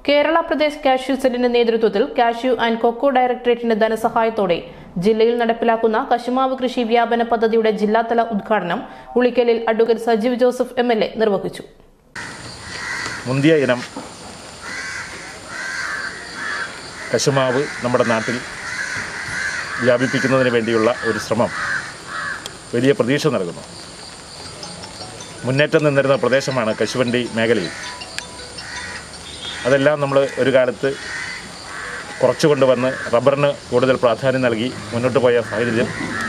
Kerala Pradesh cashew സെല്ലിന്റെ നേതൃത്വത്തിൽ cashew and cocoa ഡയറക്ടറേറ്റിന്റെ ധനസഹായത്തോടെ ജില്ലയിൽ നടപ്പിലാക്കുന്ന കശുമാവ് കൃഷി വ്യാപന പദ്ധതിയുടെ ജില്ലാതല ഉദ്ഘാടനം ഉളിക്കലിൽ അഡ്വക്കേറ്റ് സജീവ് ജോസഫ് MLA നിർവഹിച്ചു. മുന്തിയ ഇനം കശുമാവ് നമ്മുടെ നാട്ടിൽ വ്യാപിപ്പിക്കുന്നതിന് വേണ്ടിയുള്ള ഒരു ശ്രമം വലിയ പ്രതീക്ഷ നൽകുന്നു. മുന്നേറ്റം നിന്നിരുന്ന പ്രദേശമാണ് കശുവണ്ടി മേഖലയിൽ. അതെല്ലാം നമ്മൾ ഒരു കാലത്ത് കുറച്ചു കൊണ്ടുവന്ന് റബ്ബറിന് കൂടുതൽ പ്രാധാന്യം നൽകി മുന്നോട്ട് പോയ സാഹചര്യം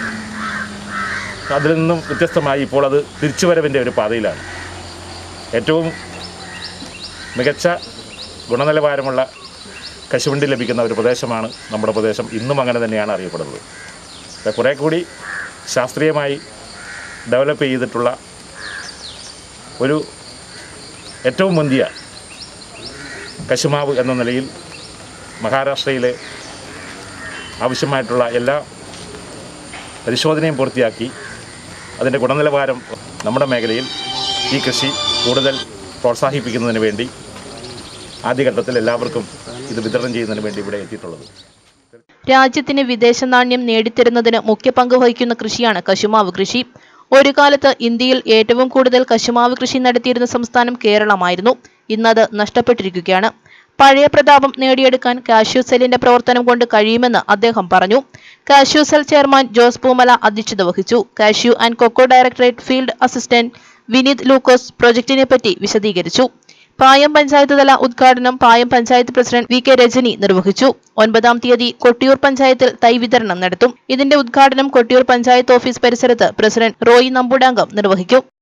അതിൽ നിന്നും വ്യത്യസ്തമായി ഇപ്പോൾ അത് തിരിച്ചുവരവിൻ്റെ ഒരു പാതയിലാണ്. ഏറ്റവും മികച്ച ഗുണനിലവാരമുള്ള കശുവണ്ടി ലഭിക്കുന്ന ഒരു പ്രദേശമാണ് നമ്മുടെ പ്രദേശം. ഇന്നും അങ്ങനെ തന്നെയാണ് അറിയപ്പെടുന്നത്. കുറേ കൂടി ശാസ്ത്രീയമായി ഡെവലപ്പ് ചെയ്തിട്ടുള്ള ഒരു ഏറ്റവും മുന്തിയ കശുമാവ് എന്ന നിലയിൽ മഹാരാഷ്ട്രയിലെ ആവശ്യമായിട്ടുള്ള എല്ലാ പരിശോധനയും പൂർത്തിയാക്കി അതിൻ്റെ ഗുണനിലവാരം നമ്മുടെ മേഖലയിൽ ഈ കൃഷി കൂടുതൽ പ്രോത്സാഹിപ്പിക്കുന്നതിന് വേണ്ടി ആദ്യഘട്ടത്തിൽ എല്ലാവർക്കും ഇത് വിതരണം ചെയ്യുന്നതിന് വേണ്ടി ഇവിടെ എത്തിയിട്ടുള്ളത്. രാജ്യത്തിന് വിദേശ നാണ്യം നേടിത്തരുന്നതിന് മുഖ്യ പങ്ക് വഹിക്കുന്ന കൃഷിയാണ് കശുമാവ് കൃഷി. ഒരു കാലത്ത് ഇന്ത്യയിൽ ഏറ്റവും കൂടുതൽ കശുമാവ് കൃഷി നടത്തിയിരുന്ന സംസ്ഥാനം കേരളമായിരുന്നു. ഇന്നത് നഷ്ടപ്പെട്ടിരിക്കുകയാണ്. പഴയ പ്രതാപം നേടിയെടുക്കാൻ കാഷ്യൂ സെല്ലിന്റെ പ്രവർത്തനം കൊണ്ട് കഴിയുമെന്ന് അദ്ദേഹം പറഞ്ഞു. Cashew cell chairman Jose Poomala അധ്യക്ഷത വഹിച്ചു. Cashew and cocoa directorate field assistant Vineeth Lukose പ്രൊജക്ടിനെ പറ്റി വിശദീകരിച്ചു. പായം പഞ്ചായത്ത് തല ഉദ്ഘാടനം പായം പഞ്ചായത്ത് പ്രസിഡന്റ് VK രജനി നിർവഹിച്ചു. 9-ാം തീയതി കൊട്ടിയൂർ പഞ്ചായത്തിൽ തൈ വിതരണം നടത്തും. ഇതിന്റെ ഉദ്ഘാടനം കൊട്ടിയൂർ പഞ്ചായത്ത് ഓഫീസ് പരിസരത്ത് പ്രസിഡന്റ് റോയി നമ്പൂടാങ്കം നിർവഹിക്കും.